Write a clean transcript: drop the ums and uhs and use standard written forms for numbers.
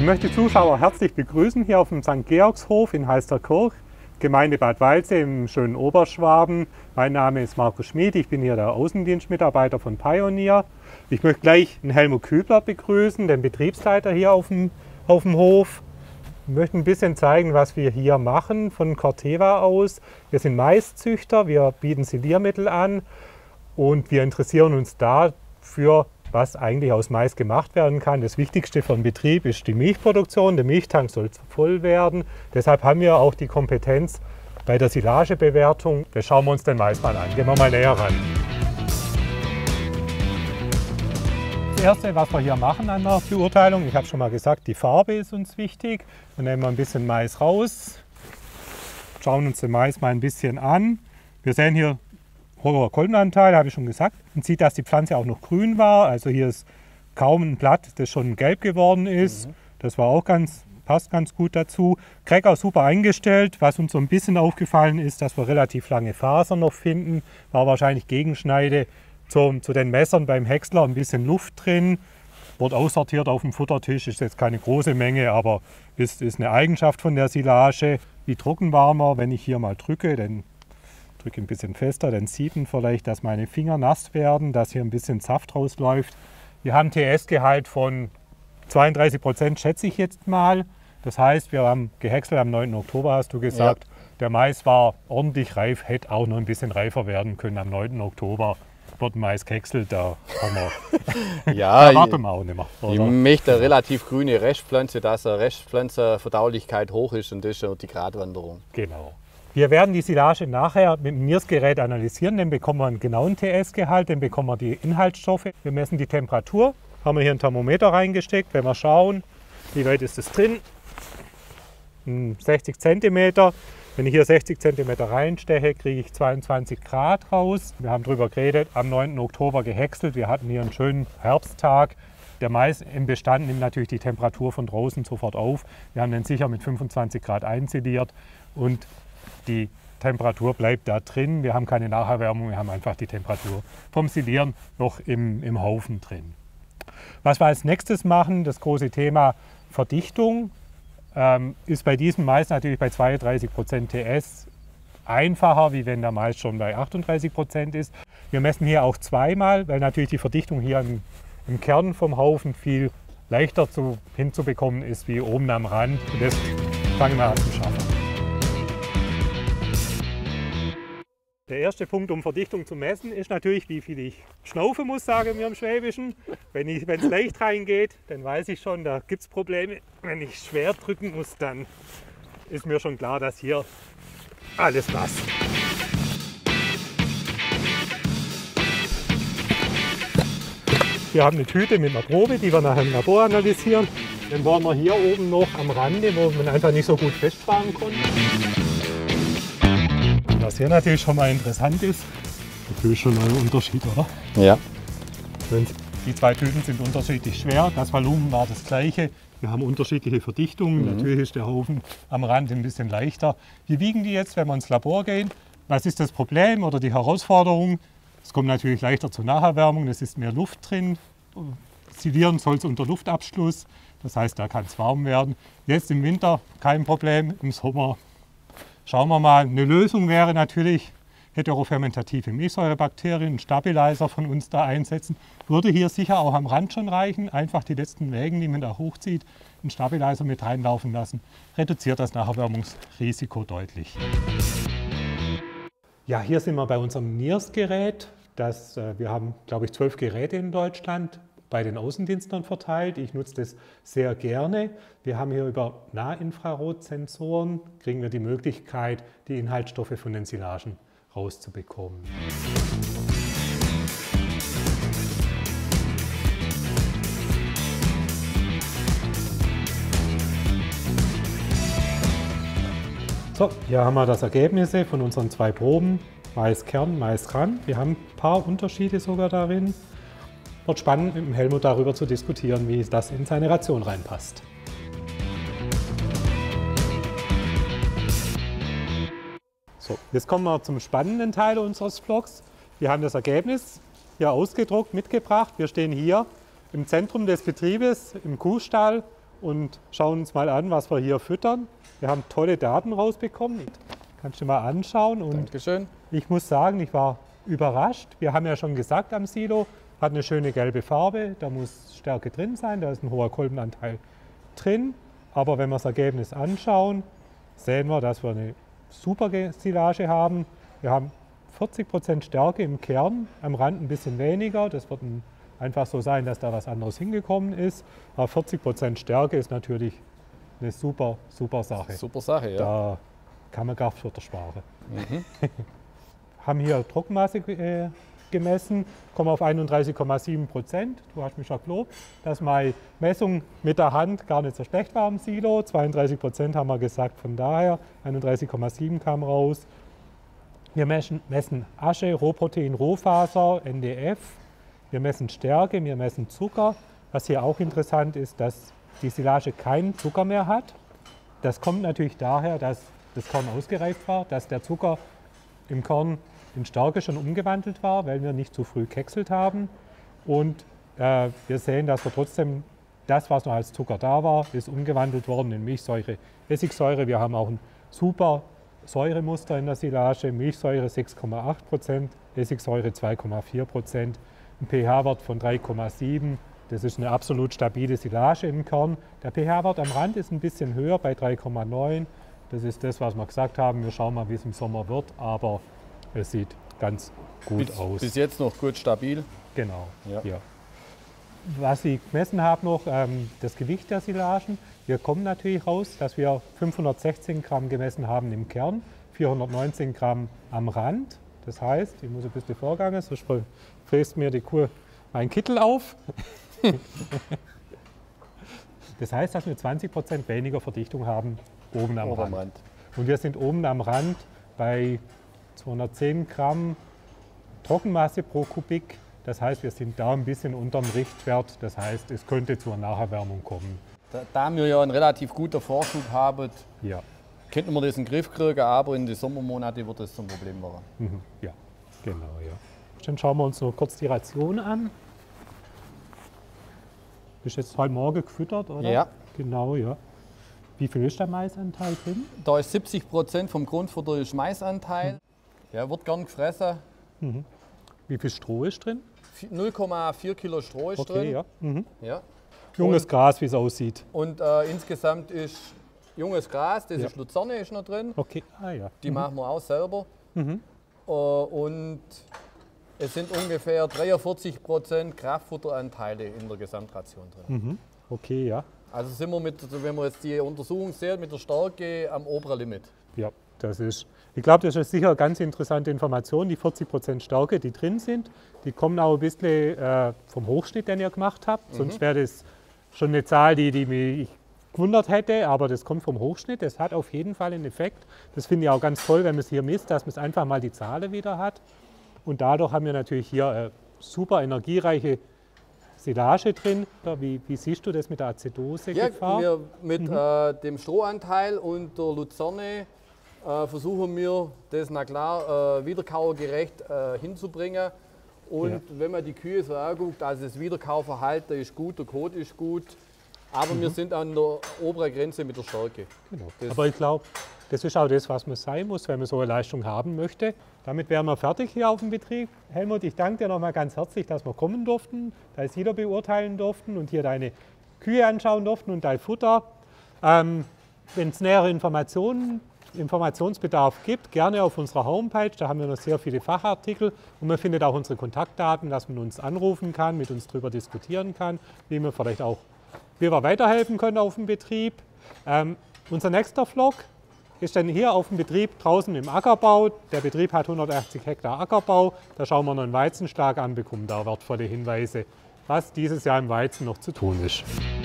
Ich möchte die Zuschauer herzlich begrüßen hier auf dem St. Georgshof in Heisterkirch, Gemeinde Bad Waldsee im schönen Oberschwaben. Mein Name ist Markus Schmid, ich bin hier der Außendienstmitarbeiter von Pioneer. Ich möchte gleich den Helmut Kübler begrüßen, den Betriebsleiter hier auf dem Hof. Ich möchte ein bisschen zeigen, was wir hier machen von Corteva aus. Wir sind Maiszüchter, wir bieten Siliermittel an und wir interessieren uns dafür, was eigentlich aus Mais gemacht werden kann. Das Wichtigste für den Betrieb ist die Milchproduktion. Der Milchtank soll voll werden. Deshalb haben wir auch die Kompetenz bei der Silagebewertung. Das schauen wir uns den Mais mal an. Gehen wir mal näher ran. Das Erste, was wir hier machen an der Beurteilung, ich habe schon mal gesagt, die Farbe ist uns wichtig. Dann nehmen wir ein bisschen Mais raus, schauen uns den Mais mal ein bisschen an. Wir sehen hier hoher Kolbenanteil, habe ich schon gesagt. Man sieht, dass die Pflanze auch noch grün war. Also hier ist kaum ein Blatt, das schon gelb geworden ist. Das war auch passt ganz gut dazu. Cracker super eingestellt. Was uns so ein bisschen aufgefallen ist, dass wir relativ lange Fasern noch finden. War wahrscheinlich Gegenschneide zu den Messern beim Häcksler. Ein bisschen Luft drin. Wurde aussortiert auf dem Futtertisch. Ist jetzt keine große Menge, aber ist eine Eigenschaft von der Silage. Wie trocken war man, wenn ich hier mal drücke, drücke ein bisschen fester, dann sieht man vielleicht, dass meine Finger nass werden, dass hier ein bisschen Saft rausläuft. Wir haben TS-Gehalt von 32%, schätze ich jetzt mal. Das heißt, wir haben gehäckselt am 9. Oktober, hast du gesagt. Ja. Der Mais war ordentlich reif, hätte auch noch ein bisschen reifer werden können. Am 9. Oktober wird Mais gehäckselt, da warten wir auch nicht mehr. Ich möchte eine relativ grüne Restpflanze, dass eine Restpflanzenverdaulichkeit hoch ist und das ist die Gratwanderung. Genau. Wir werden die Silage nachher mit dem Mirs-Gerät analysieren, dann bekommen wir einen genauen TS-Gehalt, dann bekommen wir die Inhaltsstoffe. Wir messen die Temperatur, haben wir hier ein Thermometer reingesteckt, wenn wir schauen, wie weit ist es drin, 60 cm. Wenn ich hier 60 cm reinsteche, kriege ich 22 Grad raus. Wir haben darüber geredet, am 9. Oktober gehäckselt, wir hatten hier einen schönen Herbsttag. Der Mais im Bestand nimmt natürlich die Temperatur von draußen sofort auf. Wir haben den sicher mit 25 Grad einsiliert und die Temperatur bleibt da drin. Wir haben keine Nacherwärmung, wir haben einfach die Temperatur vom Silieren noch im Haufen drin. Was wir als nächstes machen, das große Thema Verdichtung, ist bei diesem Mais natürlich bei 32% TS einfacher, wie wenn der Mais schon bei 38% ist. Wir messen hier auch zweimal, weil natürlich die Verdichtung hier im Kern vom Haufen viel leichter hinzubekommen ist wie oben am Rand. Und das fangen wir an zu schaffen. Der erste Punkt, um Verdichtung zu messen, ist natürlich, wie viel ich schnaufen muss, sagen wir im Schwäbischen. Wenn es leicht reingeht, dann weiß ich schon, da gibt es Probleme. Wenn ich schwer drücken muss, dann ist mir schon klar, dass hier alles passt. Wir haben eine Tüte mit einer Probe, die wir nachher im Labor analysieren. Dann waren wir hier oben noch am Rande, wo man einfach nicht so gut festfahren konnte. Was hier natürlich schon mal interessant ist, natürlich schon ein Unterschied, oder? Ja. Die zwei Tüten sind unterschiedlich schwer, das Volumen war das gleiche. Wir haben unterschiedliche Verdichtungen, natürlich ist der Haufen am Rand ein bisschen leichter. Wie wiegen die jetzt, wenn wir ins Labor gehen? Was ist das Problem oder die Herausforderung? Es kommt natürlich leichter zur Nacherwärmung, es ist mehr Luft drin. Silieren soll es unter Luftabschluss, das heißt, da kann es warm werden. Jetzt im Winter kein Problem, im Sommer schauen wir mal. Eine Lösung wäre natürlich heterofermentative Milchsäurebakterien, einen Stabilizer von uns da einsetzen. Würde hier sicher auch am Rand schon reichen. Einfach die letzten Wägen, die man da hochzieht, einen Stabilizer mit reinlaufen lassen. Reduziert das Nacherwärmungsrisiko deutlich. Ja, hier sind wir bei unserem Mirs-Gerät. Wir haben, glaube ich, 12 Geräte in Deutschland bei den Außendienstlern verteilt. Ich nutze das sehr gerne. Wir haben hier über Nahinfrarotsensoren, kriegen wir die Möglichkeit, die Inhaltsstoffe von den Silagen rauszubekommen. So, hier haben wir das Ergebnisse von unseren 2 Proben. Maiskern, Maisrand. Wir haben ein paar Unterschiede sogar darin. Wird spannend, mit dem Helmut darüber zu diskutieren, wie das in seine Ration reinpasst. So, jetzt kommen wir zum spannenden Teil unseres Vlogs. Wir haben das Ergebnis hier ausgedruckt, mitgebracht. Wir stehen hier im Zentrum des Betriebes, im Kuhstall und schauen uns mal an, was wir hier füttern. Wir haben tolle Daten rausbekommen. Kannst du mal anschauen. Und Dankeschön. ich muss sagen, ich war überrascht. Wir haben ja schon gesagt am Silo, hat eine schöne gelbe Farbe, da muss Stärke drin sein, da ist ein hoher Kolbenanteil drin. Aber wenn wir das Ergebnis anschauen, sehen wir, dass wir eine super Silage haben. Wir haben 40% Stärke im Kern, am Rand ein bisschen weniger. Das wird einfach so sein, dass da was anderes hingekommen ist. Aber 40% Stärke ist natürlich eine super, super Sache. Super Sache, ja. Da kann man Kraftfutter sparen. Haben hier Trockenmasse gemessen, kommen auf 31,7%. Du hast mich schon gelobt, dass meine Messung mit der Hand gar nicht so schlecht war im Silo. 32% haben wir gesagt, von daher 31,7 kam raus. Wir messen Asche, Rohprotein, Rohfaser, NDF. Wir messen Stärke, wir messen Zucker. Was hier auch interessant ist, dass die Silage keinen Zucker mehr hat. Das kommt natürlich daher, dass das Korn ausgereift war, dass der Zucker im Korn in Stärke schon umgewandelt war, weil wir nicht zu früh gehäckselt haben. Und wir sehen, dass wir trotzdem das, was noch als Zucker da war, ist umgewandelt worden in Milchsäure, Essigsäure. Wir haben auch ein super Säuremuster in der Silage, Milchsäure 6,8%, Essigsäure 2,4%, ein pH-Wert von 3,7. Das ist eine absolut stabile Silage im Kern. Der pH-Wert am Rand ist ein bisschen höher bei 3,9. Das ist das, was wir gesagt haben. Wir schauen mal, wie es im Sommer wird, aber es sieht ganz gut aus. Bis jetzt noch gut stabil. Genau. Ja. Ja. Was ich gemessen habe noch, das Gewicht der Silagen. Wir kommen natürlich raus, dass wir 516 Gramm gemessen haben im Kern, 419 Gramm am Rand. Das heißt, ich muss ein bisschen vorgehen, sonst fräst mir die Kuh meinen Kittel auf. Das heißt, dass wir 20% weniger Verdichtung haben oben am Rand. Und wir sind oben am Rand bei 210 Gramm Trockenmasse pro Kubik. Das heißt, wir sind da ein bisschen unter dem Richtwert. Das heißt, es könnte zur Nacherwärmung kommen. Da wir ja einen relativ guten Vorschub haben, Ja. könnten wir das in den Griff kriegen, aber in den Sommermonaten wird das zum Problem werden. Ja, genau. Ja. Dann schauen wir uns noch kurz die Ration an. Bist jetzt heute Morgen gefüttert, oder? Ja. Genau, ja. Wie viel ist der Maisanteil drin? Da ist 70% vom Grundfutter ist Maisanteil. Ja, wird gern gefressen. Wie viel Stroh ist drin? 0,4 Kilo Stroh ist Okay, drin. ja. Ja. Junges Gras, wie es aussieht. Und insgesamt ist junges Gras, das Ja. ist Luzerne ist noch drin. Okay, ja. Die machen wir auch selber. Und es sind ungefähr 43% Kraftfutteranteile in der Gesamtration drin. Okay, ja. Also sind wir wenn man jetzt die Untersuchung sieht, mit der Stärke am oberen Limit. Ja, ich glaube, das ist sicher eine ganz interessante Information, die 40% Stärke, die drin sind. Die kommen auch ein bisschen vom Hochschnitt, den ihr gemacht habt. Sonst wäre das schon eine Zahl, die mich gewundert hätte, aber das kommt vom Hochschnitt. Das hat auf jeden Fall einen Effekt. Das finde ich auch ganz toll, wenn man es hier misst, dass man es einfach mal die Zahlen wieder hat. Und dadurch haben wir natürlich hier super energiereiche Silage drin. Wie siehst du das mit der Azidosegefahr? Ja, mit dem Strohanteil und der Luzerne versuchen wir, das na klar wiederkauergerecht hinzubringen. Und wenn man die Kühe so anguckt, also das Wiederkauverhalten ist gut, der Kot ist gut, aber wir sind an der oberen Grenze mit der Stärke. Genau. Aber ich glaube, das ist auch das, was man sein muss, wenn man so eine Leistung haben möchte. Damit wären wir fertig hier auf dem Betrieb. Helmut, ich danke dir nochmal ganz herzlich, dass wir kommen durften, dein Silo beurteilen durften und hier deine Kühe anschauen durften und dein Futter. Wenn es nähere Informationsbedarf gibt, gerne auf unserer Homepage. Da haben wir noch sehr viele Fachartikel und man findet auch unsere Kontaktdaten, dass man uns anrufen kann, mit uns darüber diskutieren kann, wie wir vielleicht auch weiterhelfen können auf dem Betrieb. Unser nächster Vlog ist dann hier auf dem Betrieb draußen im Ackerbau. Der Betrieb hat 180 Hektar Ackerbau. Da schauen wir noch einen Weizenschlag an, bekommen da wertvolle Hinweise, was dieses Jahr im Weizen noch zu tun ist.